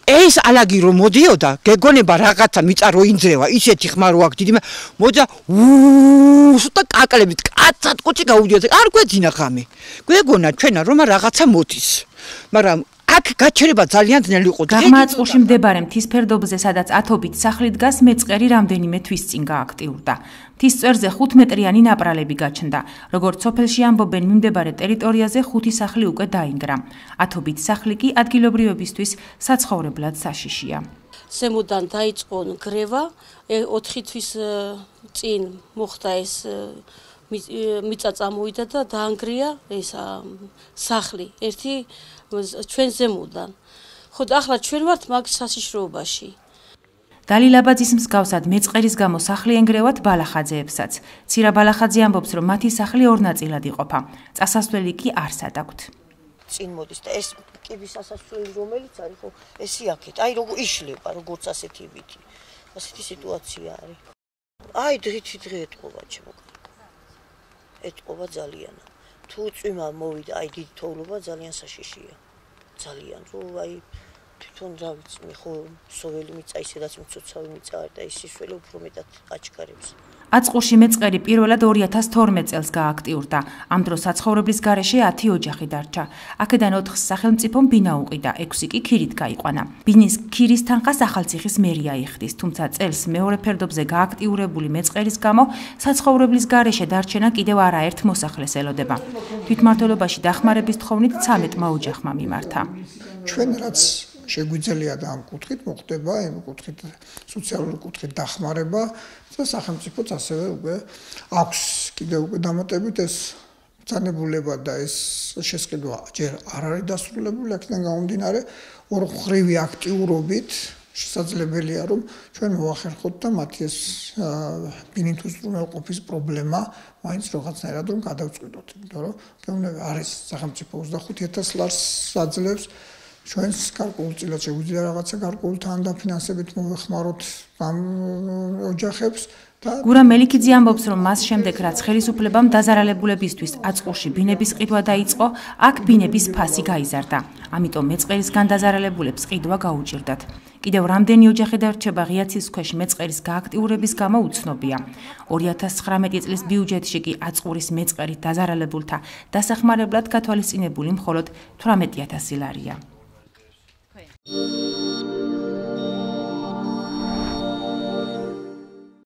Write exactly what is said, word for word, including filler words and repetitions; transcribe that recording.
ეს ალაგი რომ მოდიოდა, გეგონება რაღაცა მიწა რო ინძრევა, ისეთი ხმარო აქვს დიდი, მოდა უსტა კაკლებით კაცად კუჭი გაუდიოდა. არ გვეძინა ღამე. გვეგონა ჩვენა რომ რაღაცა მოდის. მაგრამ აქ გაჩერება ძალიან ძნელი იყო. გაღმაწყურში მდებარე მთის ფერდობზე, სადაც ათობით სახლი დგას, მეწყერი რამდენიმე თვის წინ გააქტიურდა. მთის წვერზე ხუთ მეტრიანი ნაპრალები გაჩნდა. როგორც სოფელში ამბობენ, მიმდებარე ტერიტორიაზე ხუთი სახლი უკვე დაინგრა. ათობით სახლი კი ადგილობრივებისთვის საცხოვრებლად საშიშია. ზემოდან დაიწყო გრევა, ოთხი თვის წინ მოხდა ეს მიწა წამოვიდა და დაანგრია ეს სახლი. ერთი ჩვენ ზემოდან. ხო, ახლა ჩვენ ვართ მაგ საშიშროობაში. დალილაბაძის მსგავსად მეწყერის გამო სახლი ენგრევათ ბალახაძეებსაც. ცირა ბალახაძე ამბობს, რომ მათი სახლი ორ ნაწილად იყოფა. წასასვლელი კი არსად აქვთ. წინ მოდის და ეს კიბის სასასვლელი რომელიც არის, ხო, ესი აქეთ. აი როგორ იშლება, როგორც ასეთი ვითი. ასეთი სიტუაცია არის. აი დღითი დღე ეთყობა ჩემო. ეთყობა ძალიან. თუ წვიმა მოვიდა, აი დიდი თოვლობა ძალიან საშიშია. ძალიან, რო აი თვითონ რა ვიცი, ხო, სოველი მიწა ისედაც მცოცავი მიწა და ის სისველი უფრო მეტად აჩქარებს. აწყურში მეწყერი პირველად ორი ათას თორმეტ წელს გააქტიურდა. ამ დროს საცხოვრებლის გარეშე ათი ოჯახი დარჩა. აქედან ოთხს სახელმწიფომ ბინა უყიდა, ექვსი კი ქირით გაიყვანა. ბინის ქირის თანხას ახალციხის მერია იხდის, თუმცა წელს მეორე ფერდობზე გააქტიურებული მეწყერის გამო საცხოვრებლის გარეშე დარჩენა კიდევ არაერთ მოსახლეს ელოდება. თვითმმართველობაში დახმარების თხოვნით ცამეტმა ოჯახმა მიმართა. ჩვენ რაც შეგვიძლია და ამ კუთხით მოხდება, იმ კუთხით სოციალური კუთხით დახმარება და სახელმწიფოც ასევე უკვე აქვს კიდევ უკვე დამატებით ეს ბრძანებულება და ეს შესყიდვა ჯერ არ არის დასრულებული, აქედან გამომდინარე ორმხრივი აქტიურობით შესაძლებელია რომ ჩვენ მოახერხოთ და მათი ეს ბინით უზრუნველყოფის პრობლემა მაინც რაღაცნაირად რომ გადავწყვიტოთ, იმიტომ რომ გეუბნები არის სახელმწიფო ოცდახუთი ათას ლარს აძლევს ჩვენს გარკვეულწილად შეგვიძლია რაღაცა გარკვეულთან დაფინანსებით მოვეხმაროთ ამ ოჯახებს და გურა მელიქიძე ამბობს, რომ მას შემდეგ რაც ხელისუფლებამ დაზარალებულებისთვის აწყურში ბინების ყიდვა დაიწყო, აქ ბინების ფასი გაიზარდა. ამიტომ მეწყერისგან დაზარალებულებს ყიდვა გაუჭირდათ. კიდევ რამდენი ოჯახი დარჩება ღია ცის ქვეშ მეწყერის გააქტიურების გამო უცნობია. ორი ათას ცხრამეტი წლის ბიუჯეტში კი აწყურის მეწყერით დაზარალებულთა დასახმარებლად გათვალისწინებული მხოლოდ თვრამეტი ათასი ლარია. Thank you.